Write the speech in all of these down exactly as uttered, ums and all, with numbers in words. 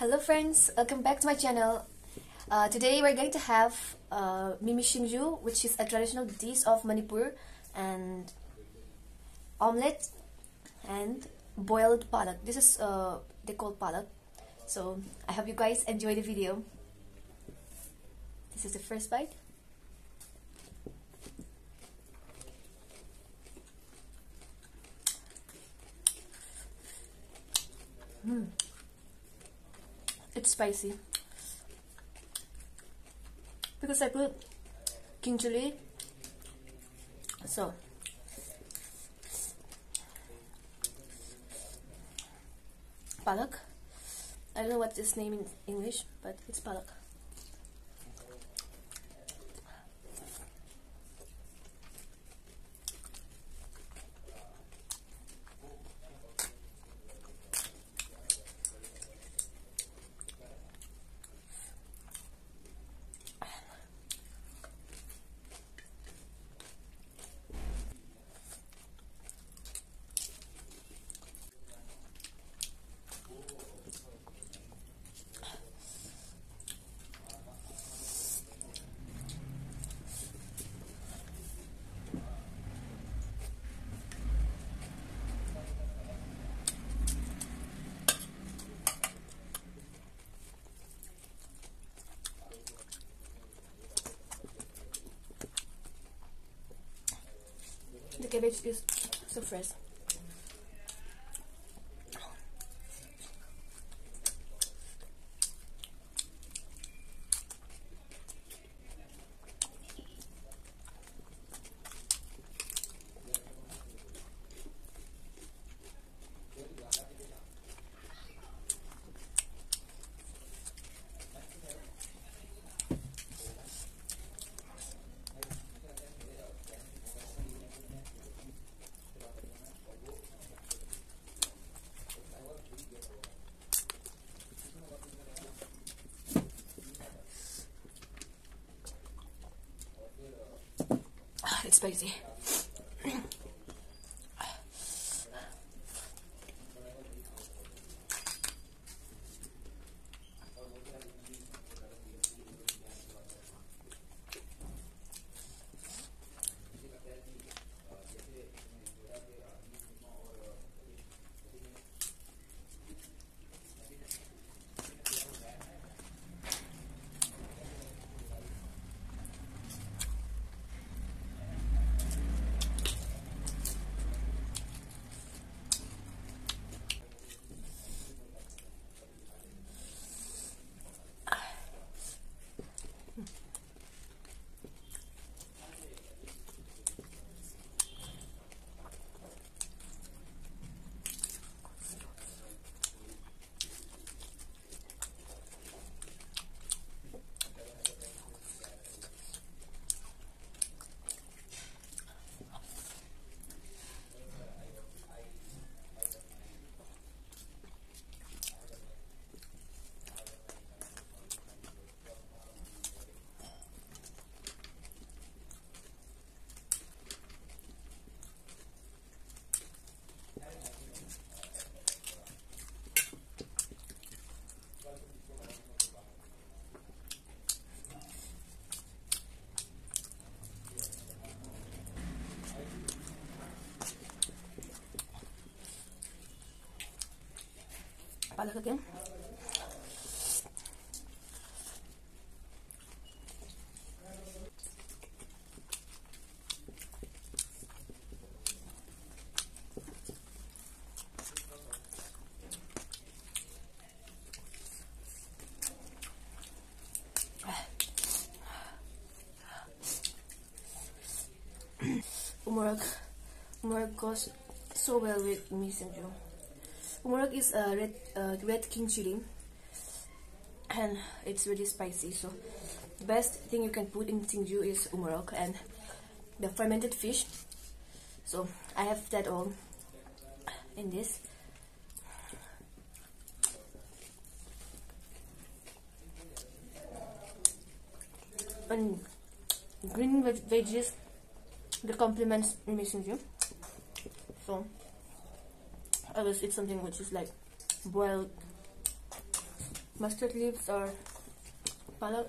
Hello friends, welcome back to my channel. Uh, today we're going to have uh, mimi singju, which is a traditional dish of Manipur, and omelette and boiled palak. This is uh, they call palak. So I hope you guys enjoy the video. This is the first bite. Mm. It's spicy because I put king chili. So palak. I don't know what this name in English, but it's palak. The cabbage is so fresh. It's spicy. Palak again. Umurok. Umurok goes so well with mimi singju. Umurok is a red, uh, red king chili, and it's really spicy. So the best thing you can put in singju is umurok and the fermented fish. So I have that all in this. And green veg veggies that complements mimi singju. So I always eat something which is like boiled mustard leaves or palak.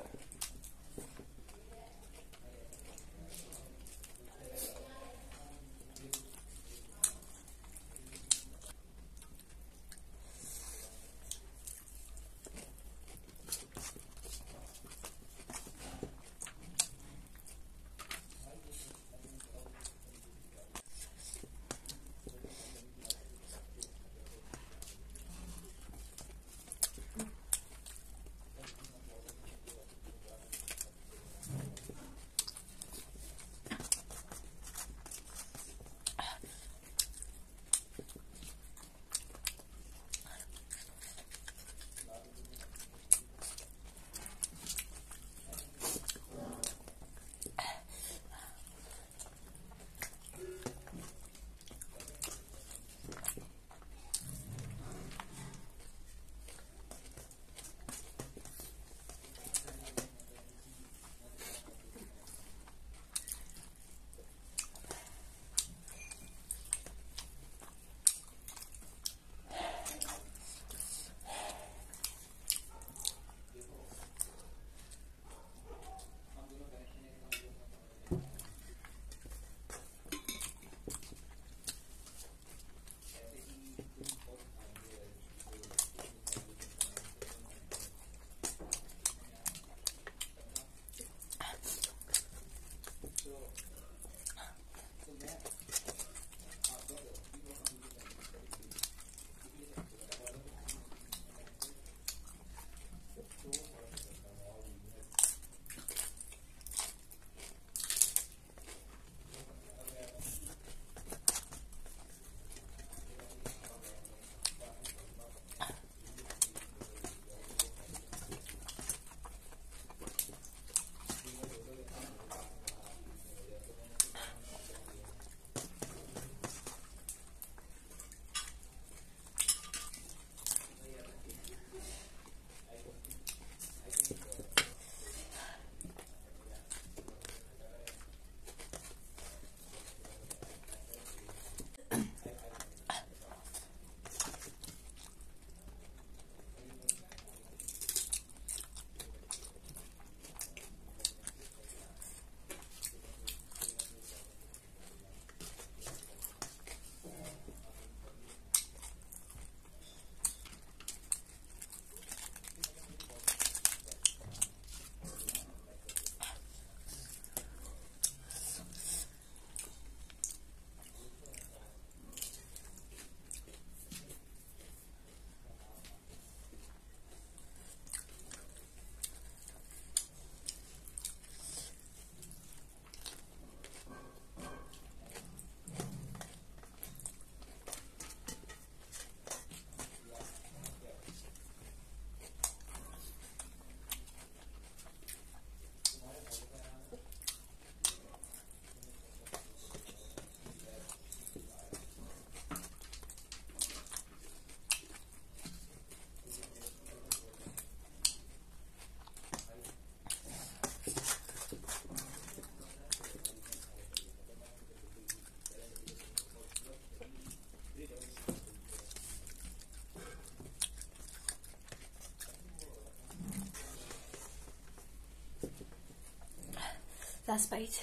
Last bite.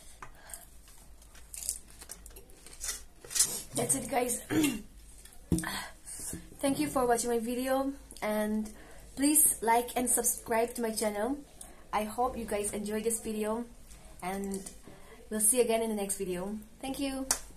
That's it, guys. Thank you for watching my video, and please like and subscribe to my channel. I hope you guys enjoyed this video, and we'll see you again in the next video. Thank you.